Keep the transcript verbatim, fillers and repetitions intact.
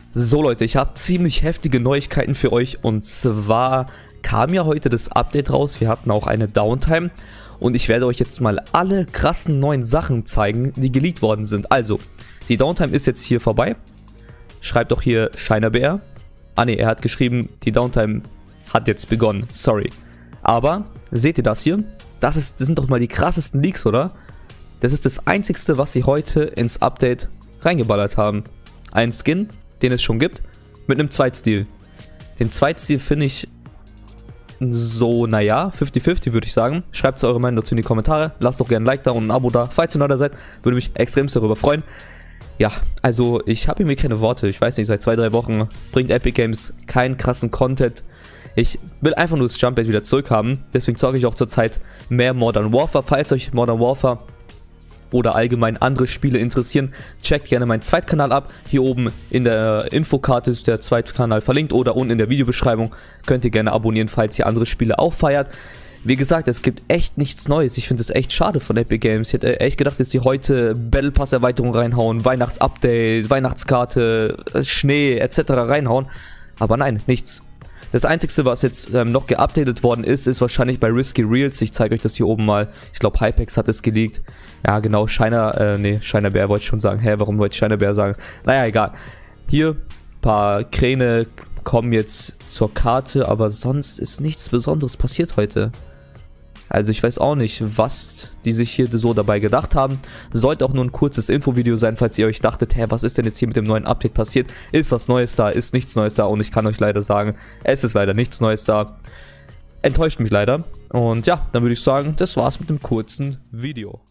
So Leute, ich habe ziemlich heftige Neuigkeiten für euch und zwar kam ja heute das Update raus, wir hatten auch eine Downtime und ich werde euch jetzt mal alle krassen neuen Sachen zeigen, die geleakt worden sind. Also, die Downtime ist jetzt hier vorbei, schreibt doch hier ShinerBR. Ah ne, er hat geschrieben, die Downtime hat jetzt begonnen, sorry. Aber, seht ihr das hier? Das, ist, das sind doch mal die krassesten Leaks, oder? Das ist das einzigste, was sie heute ins Update reingeballert haben. Ein Skin, den es schon gibt, mit einem Zweitstil. Den Zweitstil finde ich so, naja, fünfzig fünfzig würde ich sagen. Schreibt eure Meinung dazu in die Kommentare. Lasst doch gerne ein Like da und ein Abo da, falls ihr neu da seid. Würde mich extrem darüber freuen. Ja, also ich habe irgendwie keine Worte. Ich weiß nicht, seit zwei, drei Wochen bringt Epic Games keinen krassen Content. Ich will einfach nur das Jump-Bait wieder zurückhaben. Deswegen zocke ich auch zurzeit mehr Modern Warfare. Falls euch Modern Warfare oder allgemein andere Spiele interessieren, checkt gerne meinen Zweitkanal ab. Hier oben in der Infokarte ist der Zweitkanal verlinkt oder unten in der Videobeschreibung könnt ihr gerne abonnieren, falls ihr andere Spiele auch feiert. Wie gesagt, es gibt echt nichts Neues. Ich finde es echt schade von Epic Games. Ich hätte echt gedacht, dass sie heute Battle Pass Erweiterung reinhauen, Weihnachtsupdate, Weihnachtskarte, Schnee et cetera reinhauen. Aber nein, nichts. Das einzige, was jetzt ähm, noch geupdatet worden ist, ist wahrscheinlich bei Risky Reels. Ich zeige euch das hier oben mal. Ich glaube, Hypex hat es geleakt. Ja, genau, Shiner, äh, nee, ShinerBR wollte ich schon sagen. Hä, warum wollte ich ShinerBR sagen? Naja, egal. Hier, ein paar Kräne kommen jetzt zur Karte, aber sonst ist nichts Besonderes passiert heute. Also ich weiß auch nicht, was die sich hier so dabei gedacht haben. Sollte auch nur ein kurzes Infovideo sein, falls ihr euch dachtet, hä, was ist denn jetzt hier mit dem neuen Update passiert? Ist was Neues da, ist nichts Neues da und ich kann euch leider sagen, es ist leider nichts Neues da. Enttäuscht mich leider. Und ja, dann würde ich sagen, das war's mit dem kurzen Video.